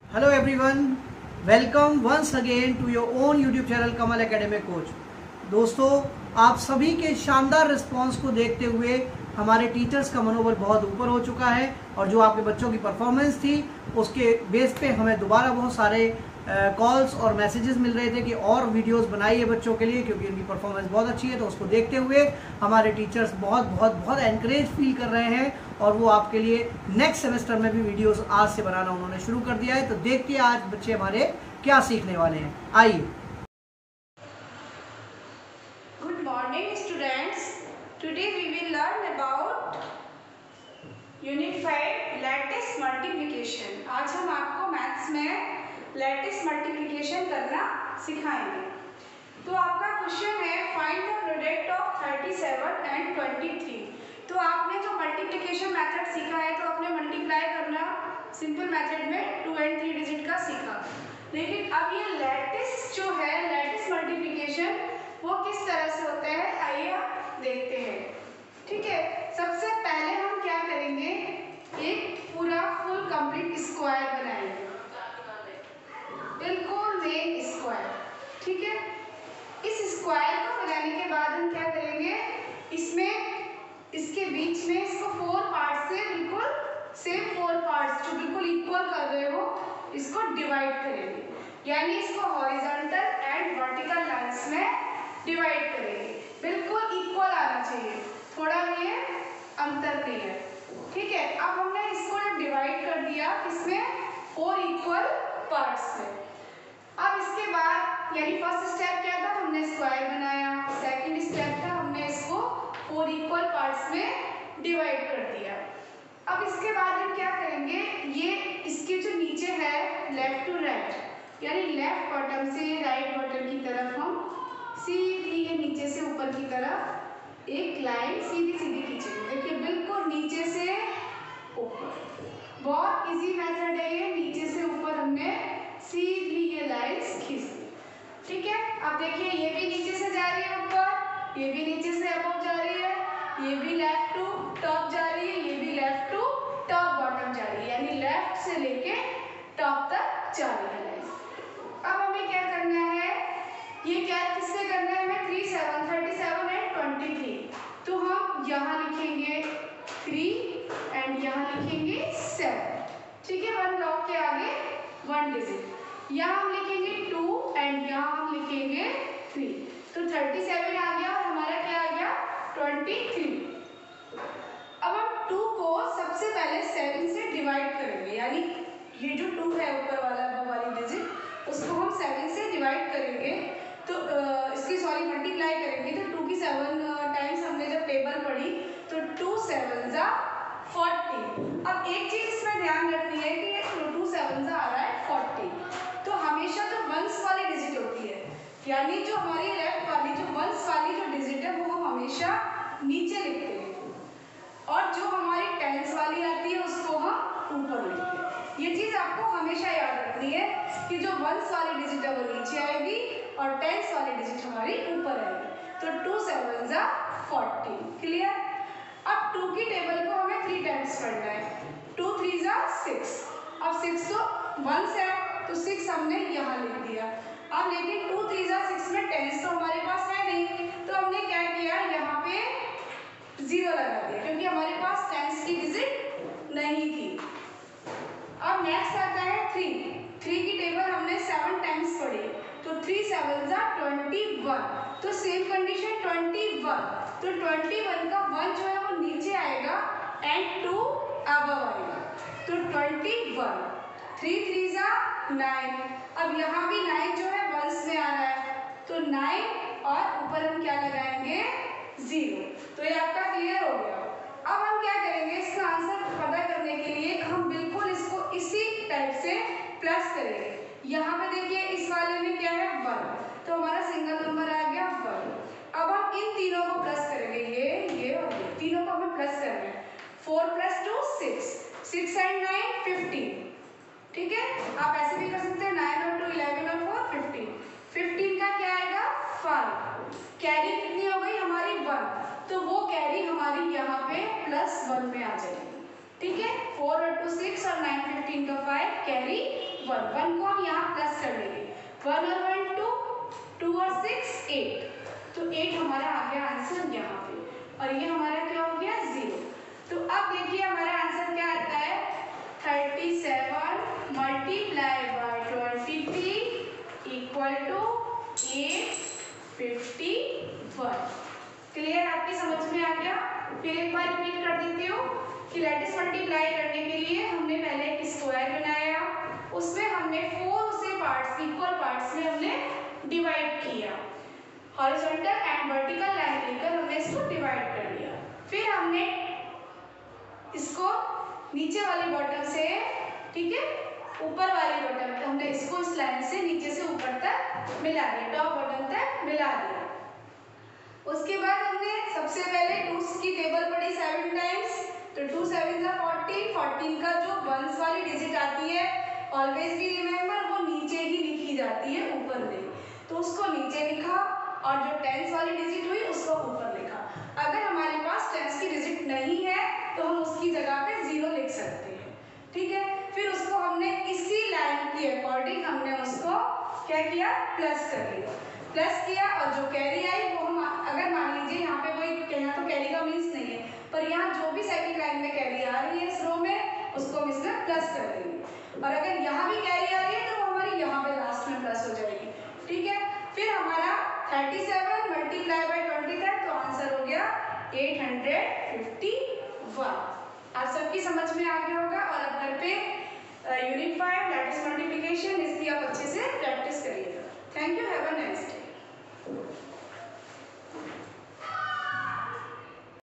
Hello everyone, welcome once again to your own YouTube channel Kamal academic coach. दोस्तों, आप सभी के शानदार रिस्पांस को देखते हुए हमारे टीचर्स का मनोबल बहुत ऊपर हो चुका है और जो आपके बच्चों की परफॉर्मेंस थी उसके बेस पे हमें दोबारा बहुत सारे कॉल्स और मैसेजेस मिल रहे थे कि और वीडियोस बनाइए बच्चों के लिए, क्योंकि उनकी परफॉर्मेंस बहुत अच्छी है। तो उसको देखते हुए हमारे टीचर्स बहुत बहुत बहुत एनकरेज फील कर रहे हैं और वो आपके लिए नेक्स्ट सेमेस्टर में भी वीडियोस आज से बनाना उन्होंने शुरू कर दिया है। तो देखिए आज बच्चे हमारे क्या सीखने वाले हैं, आइए। Good morning students. Today we will learn about Unified Lattice Multiplication. आज हम आपको मैथ्स में लैटिस मल्टीप्लिकेशन करना सिखाएंगे। तो आपका क्वेश्चन है find the product of 37 and 23। तो आपने जो मल्टीप्लिकेशन मेथड सीखा है तो आपने मल्टीप्लाई करना सिंपल मेथड में 2 एंड 3 डिजिट का सीखा, लेकिन अब ये लैटिस जो है लैटिस मल्टीप्लिकेशन वो किस तरह से होता है आइए आप देखते हैं। ठीक है, सबसे पहले हम क्या करेंगे, एक पूरा फुल कंप्लीट स्क्वायर बनाएंगे, बिल्कुल मेन स्क्वायर। ठीक है, इस स्क्वायर को बनाने के बाद हम क्या करेंगे, इसमें इसके बीच में इसको 4 पार्ट से बिल्कुल सेम 4 पार्ट्स जो बिल्कुल इक्वल कर रहे हो इसको डिवाइड करेंगे, यानी इसको हॉरिजॉन्टल एंड वर्टिकल लाइंस में डिवाइड करेंगे। बिल्कुल इक्वल आना चाहिए, थोड़ा ये अंतर नहीं है। ठीक है, अब हमने इसको डिवाइड कर दिया किसमें, 4 इक्वल पार्ट्स में। अब इसके बाद यानी फर्स्ट स्टेप क्या था, हमने स्क्वायर बनाया। सेकंड स्टेप था हमने इसको 4 इक्वल पार्ट्स में डिवाइड कर दिया। अब इसके बाद हम क्या करेंगे, ये इसके जो नीचे है लेफ्ट टू राइट यानी लेफ्ट बॉटम से राइट बॉटम की तरफ हम सीधी ये नीचे से ऊपर की तरफ एक लाइन सीधी सीधी खींचेंगे। देखिए बिल्कुल नीचे से ऊपर, बहुत इजी मेथड है ये, नीचे से ऊपर हमने सीधी ये लाइंस खींच दी। ठीक है, अब देखिए ये भी नीचे से जा रही है ऊपर, ये भी नीचे से अबव जा रही है, ये भी लेफ्ट टू टॉप जा रही है, ये भी लेफ्ट टू टॉप बॉटम जा रही है, यानी लेफ्ट से लेके टॉप तक जा रही है लाइंस। अब हमें क्या करना है, ये क्या किससे करना है हमें, 3 7 37 एंड 23। तो हम यहाँ लिखेंगे 3 एंड यहाँ लिखेंगे 7। ठीक है, 1 ब्लॉक के आगे 1 डिजिट, यहाँ हम लिखेंगे 2 एंड यहाँ हम लिखेंगे 3। तो 37 आ गया और हमारा क्या आ गया 23। अब हम 2 को सबसे पहले 7 से डिवाइड करेंगे, यानी ये जो 2 है ऊपर वाला वाली डिजिट उसको हम 7 से डिवाइड करेंगे। तो इसकी सॉरी मल्टीप्लाई करेंगे। तो 2 की 7 टाइम्स हमने जब टेबल पढ़ी तो 2 7 जा 40। अब एक चीज इसमें ध्यान रखनी है कि ये 2 7 जा आ रहा है 40, तो हमेशा जो वंस वाली डिजिट होती है यानी जो हमारी लेफ्ट वाली जो वंस वाली जो डिजिट है वो हम हमेशा नीचे लिखते हैं और जो हमारी टेंस वाली आती है उसको हम ऊपर लिखते हैं। ये चीज आपको हमेशा याद रखनी है कि जो वंस वाली डिजिट है वो नीचे आएगी और टेंस वाली डिजिट हमारी ऊपर आएगी। तो 2 7 जा 40। क्लियर। अब 2 की टेबल को हमें 3 टाइम्स पढ़ना है। 2 3 जा 6। अब 6 तो 1 है तो 6 हमने यहाँ लिख दिया। अब लेकिन 2 3 जा 6 में टेंस तो हमारे पास है नहीं, तो हमने क्या किया यहाँ पे 0 लगा दिया क्योंकि हमारे पास टेंस की डिजिट नहीं थी। अब नेक्स्ट आता है 3 की टेबल हमने 7 टाइम्स पढ़ी, तो 3 7 जा 21। तो सेम कंडीशन 21, तो 21 का 1 जो है वो नीचे आएगा एंड 2 अबव आएगा, तो 21। 3 3 जा 9। अब यहाँ भी 9 जो है वंस में आ रहा है, तो 9 और ऊपर हम क्या लगाएंगे 0। तो ये आपका क्लियर हो गया। अब हम क्या करेंगे, इसका आंसर पता करने के लिए हम बिल्कुल इसको इसी टाइप से प्लस करेंगे। यहाँ पे देखिए इस वाले में क्या है 1, तो हमारा सिंगल नंबर आ गया 1। अब हम इन तीनों को प्लस करेंगे, ये और ये तीनों को हमें प्लस करना है। 4 + 2 6, 6 एंड 9 15। ठीक है, आप ऐसे भी कर सकते हैं 9 और 2 11 और 4 15। 15 का क्या आएगा 5। कैरी कितनी हो गई हमारी 1, तो वो कैरी हमारी यहाँ पे +1 में आ जाएगी। ठीक है, 4 और 2 6 और 9 15 का 5 कैरी 1, 1 को हम यहाँ प्लस कर देंगे, 1 और 1 2, 2 और 6 8, तो 8 हमारा आ गया आंसर यहाँ पे, और ये हमारा क्या हो गया 0। तो अब देखिए हमारा आंसर क्या आता है, 37 multiply by 23 equal to 851। Clear, आपकी समझ में आ गया। फिर एक बार रिपीट कर देती हूँ कि लैटिस मल्टीप्लाई करने के लिए हमने पहले एक स्क्वायर बनाया, उसमें हमने 4 उसे पार्ट्स, इक्वल पार्ट्स में हमने डिवाइड किया, हॉरिजॉन्टल एंड वर्टिकल लाइन लेकर हमने इसको डिवाइड कर लिया। फिर हमने इसको नीचे वाली बॉटम से, ठीक है, ऊपर वाली बॉटम तक हमने इसको इस लाइन से नीचे से ऊपर तक मिला दिया, टॉप बॉटम तक मिला दिया। उसके बाद हमने सबसे पहले 2s की टेबल पढ़ी 7 टाइम्स, तो 2 7 जा 14, 14 का जो वंस वाली डिजिट आती है ऑलवेज भी रिमेंबर वो नीचे ही लिखी जाती है, ऊपर नहीं, तो उसको नीचे लिखा, और जो 10s वाली डिजिट हुई उसको ऊपर लिखा। अगर हमारे पास 10s की डिजिट नहीं है तो हम उसकी जगह पे 0 लिख सकते हैं, ठीक है। फिर उसको हमने इसी लाइन के अकॉर्डिंग हमने उसको क्या किया, प्लस कर लिया, प्लस किया, और जो कैरी आई वो हम, अगर मान लीजिए यहाँ पे कोई, यहाँ तो कैरी का मीन्स नहीं है, पर यहाँ जो भी सेकंड लाइन में कैरी आ रही है इस रो में, उसको हम इसमें प्लस कर देंगे, और अगर यहाँ भी कैरी आ रही है तो वो हमारी यहाँ पे लास्ट में प्लस हो जाएगी, ठीक है। फिर हमारा 37 मल्टीप्लाई बाय 20 था, तो आंसर हो गया 851। आप सबकी समझ में आ गया होगा, और अब घर पे यूनिट 5 लैटिस मल्टीप्लिकेशन इसकी आप अच्छे से प्रैक्टिस करिएगा। Thank you, have a nice day.